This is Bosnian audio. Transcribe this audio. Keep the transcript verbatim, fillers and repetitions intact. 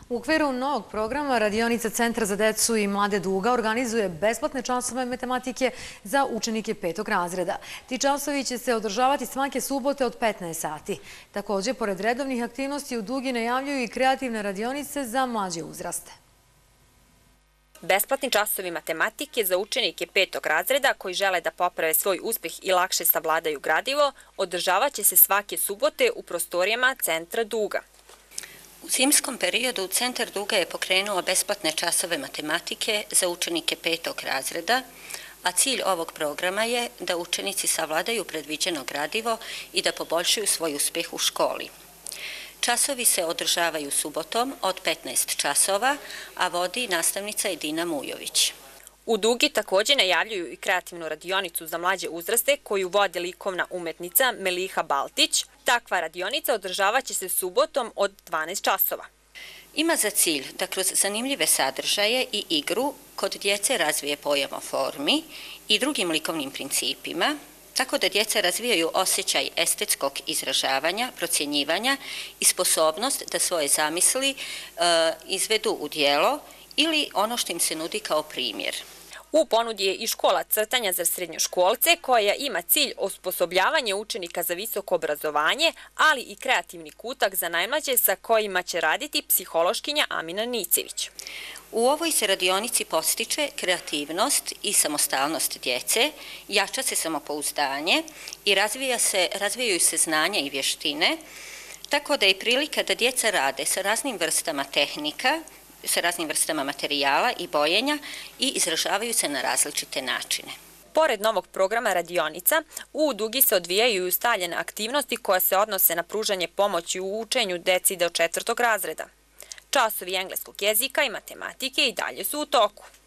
U okviru novog programa radionica Centra za decu i mlade Duga organizuje besplatne časove matematike za učenike petog razreda. Ti časovi će se održavati svake subote od petnaest sati. Također, pored redovnih aktivnosti u Dugi najavljuju i kreativne radionice za mlađe uzraste. Besplatni časovi matematike za učenike petog razreda koji žele da poprave svoj uspeh i lakše savladaju gradivo održavat će se svake subote u prostorijama Centra Duga. U zimskom periodu Centar Duga je pokrenuo besplatne časove matematike za učenike petog razreda, a cilj ovog programa je da učenici savladaju predviđeno gradivo i da poboljšaju svoj uspeh u školi. Časovi se održavaju subotom od petnaest časova, a vodi nastavnica Edina Mujović. U Dugi također najavljuju i kreativnu radionicu za mlađe uzraste koju vodi likovna umetnica Meliha Baltić. Takva radionica održavat će se subotom od dvanaest časova. Ima za cilj da kroz zanimljive sadržaje i igru kod djece razvije pojam o formi i drugim likovnim principima, tako da djeca razvijaju osjećaj estetskog izražavanja, procjenjivanja i sposobnost da svoje zamisli e, izvedu u djelo ili ono što im se nudi kao primjer. U ponudi je i škola crtanja za srednjoškolce koja ima cilj osposobljavanje učenika za visoko obrazovanje, ali i kreativni kutak za najmlađe sa kojima će raditi psihološkinja Amina Nicević. U ovoj se radionici postiče kreativnost i samostalnost djece, jača se samopouzdanje i razvija se, razvijaju se znanja i vještine, tako da je prilika da djeca rade sa raznim vrstama tehnika, sa raznim vrstama materijala i bojenja i izražavaju se na različite načine. Pored novog programa radionica, u Dugi se odvijaju i ustaljene aktivnosti koje se odnose na pružanje pomoći u učenju deci do četvrtog razreda. Časovi engleskog jezika i matematike i dalje su u toku.